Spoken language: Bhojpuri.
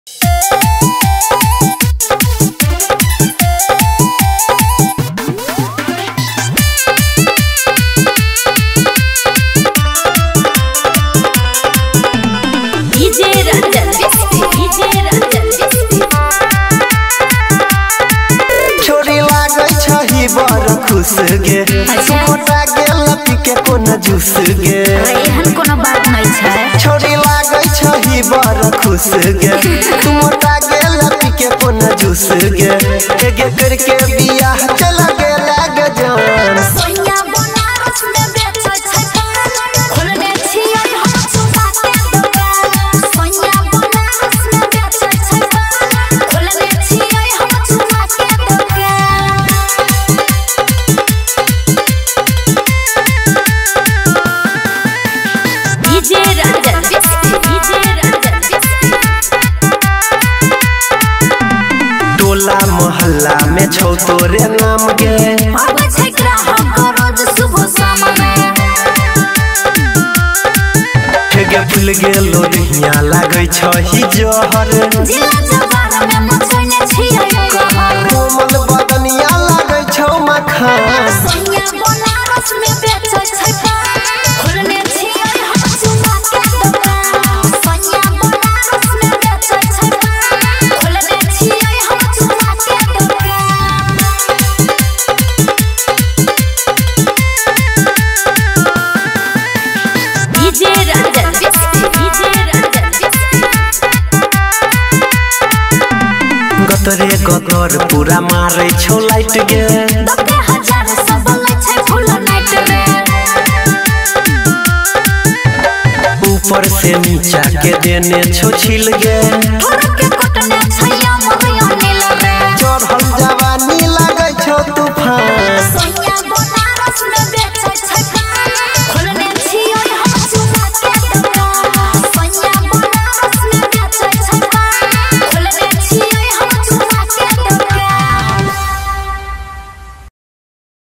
खुश गे मोटा गेल पीके कोना जूस गे एहन कोनो बात नहीं छै छोरी लागै छही बड़ खुश गे तू मोटा गेल पीके कोना जूस गे गे करके बियाह चला गेल गजान सोनिया बनारस में बेचै छै खोलने छियै हम चुका के दुकान सोनिया बनारस में बेचै छै खोलने छियै हम चुका के दुकान डीजे रंजन टोला मोहल्ला में छौ तोरे नाम गे आबै छै ग्राहक रोज सुबह शाम में ठगे फूल गेलो दिहिया लागै छही जहर जिला जवार में मचैने छियै कहर कोमल बदनिया लागै छौ मखान सोनिया बनारस में बेचै छै खोलने छियै हम चुका के दुकान सोनिया बनारस में बेचै छै खोलने छियै हम चुका के दुकान डीजे रंजन गतरे गतर पूरा मारै छौ लाइट गे 10,000 सब लै छै फुल नाइट में ऊपर से नीचा के देने छौ छिल गे थोड़ा के कटने छै हमर अनिल रे चढ़ल जवानी लागै छौ तूफान